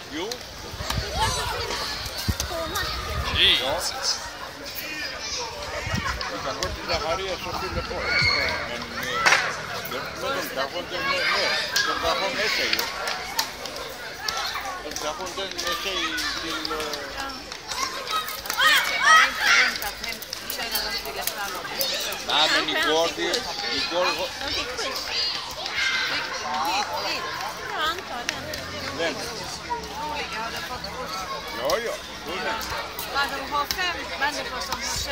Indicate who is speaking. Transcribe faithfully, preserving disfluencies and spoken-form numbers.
Speaker 1: Jo.
Speaker 2: Jesus.
Speaker 1: Vi kan gå till det här är så fyller på. Men de kanske inte är med. De kanske har med sig ju. De kanske inte är med sig till... Nej, men igår... Igår...
Speaker 3: De fick skit. Ja, antagligen.
Speaker 1: Den. Ja, ja.
Speaker 4: Men de har fem människor som har